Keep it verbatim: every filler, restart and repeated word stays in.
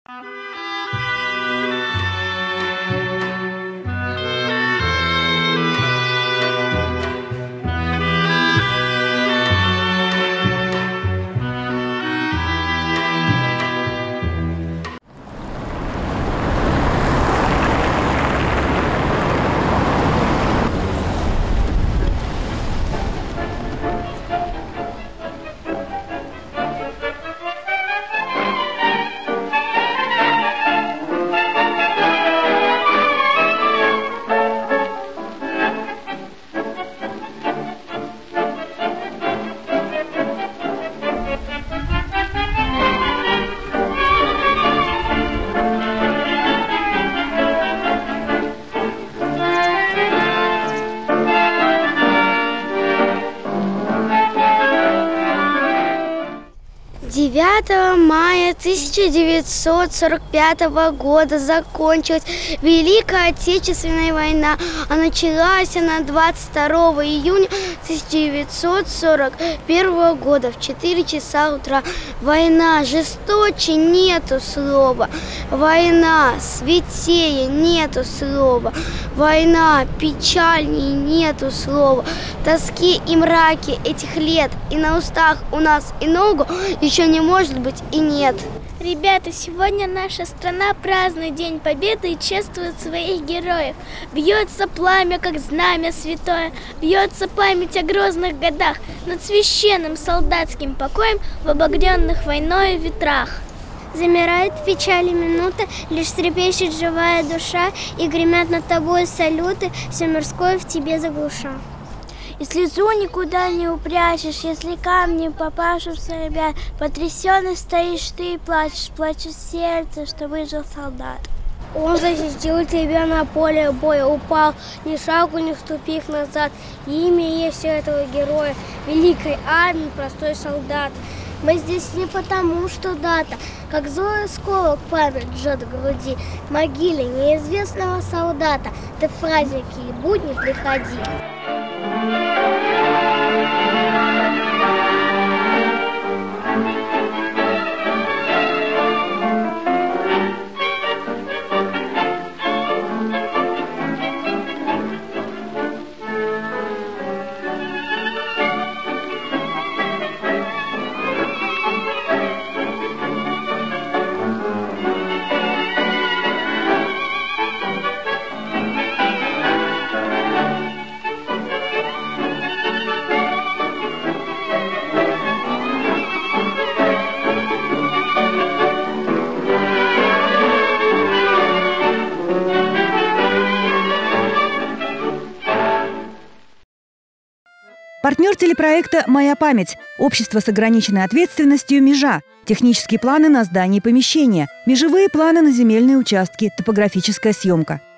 девятого мая тысяча девятьсот сорок пятого года закончилась Великая Отечественная война, а началась она двадцать второго июня тысяча девятьсот сорок первого года в четыре часа утра. Война жесточе нету слова, война святее нету слова, война печальнее нету слова. Тоски и мраки этих лет и на устах у нас и ногу еще не может быть и нет. Ребята, сегодня наша страна празднует День Победы и чествует своих героев. Бьется пламя, как знамя святое, бьется память о грозных годах над священным солдатским покоем в обогренных войною ветрах. Замирает в печали минута, лишь трепещет живая душа, и гремят над тобой салюты, все мирское в тебе заглуша. И слезу никуда не упрячешь, если камни попашутся, ребят. Потрясенный стоишь ты и плачешь, плачет сердце, что выжил солдат. Он защитил тебя на поле боя, упал, ни шагу не вступив назад. Имя есть у этого героя, великой армии простой солдат. Мы здесь не потому, что дата, как злой осколок память жжет в груди. В могиле неизвестного солдата ты в праздники и будни приходи. Партнер телепроекта «Моя память» – общество с ограниченной ответственностью «Межа». Технические планы на здании помещения, межевые планы на земельные участки, топографическая съемка.